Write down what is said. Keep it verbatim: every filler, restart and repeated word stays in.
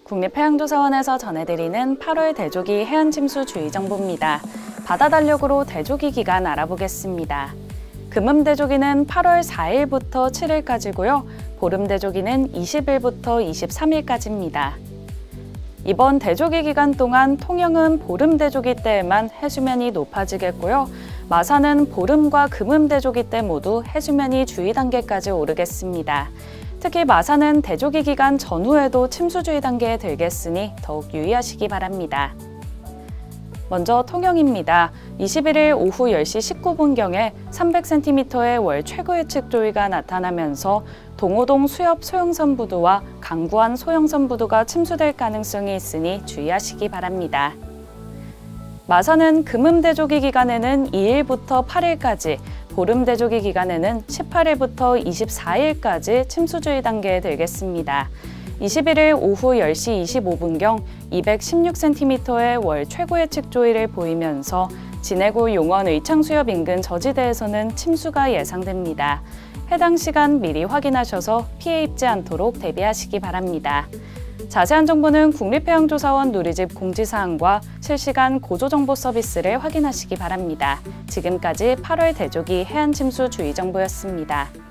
국립해양조사원에서 전해드리는 팔월 대조기 해안침수 주의 정보입니다. 바다 달력으로 대조기 기간 알아보겠습니다. 금음대조기는 팔월 사일부터 칠일까지고요. 보름대조기는 이십일부터 이십삼일까지입니다. 이번 대조기 기간 동안 통영은 보름대조기 때에만 해수면이 높아지겠고요. 마산은 보름과 금음대조기 때 모두 해수면이 주의 단계까지 오르겠습니다. 특히 마산은 대조기 기간 전후에도 침수주의 단계에 들겠으니 더욱 유의하시기 바랍니다. 먼저 통영입니다. 이십일일 오후 열시 십구분경에 삼백 센티미터의 월 최고 예측 조위가 나타나면서 동호동 수협 소형선부두와 강구안 소형선부두가 침수될 가능성이 있으니 주의하시기 바랍니다. 마산은 금음대조기 기간에는 이일부터 팔일까지, 보름대조기 기간에는 십팔일부터 이십사일까지 침수주의 단계에 들겠습니다. 이십일일 오후 열시 이십오분경 이백십육 센티미터의 월 최고 예측 조위를 보이면서 진해구 용원 의창수협 인근 저지대에서는 침수가 예상됩니다. 해당 시간 미리 확인하셔서 피해 입지 않도록 대비하시기 바랍니다. 자세한 정보는 국립해양조사원 누리집 공지사항과 실시간 고조정보 서비스를 확인하시기 바랍니다. 지금까지 팔월 대조기 해안침수 주의정보였습니다.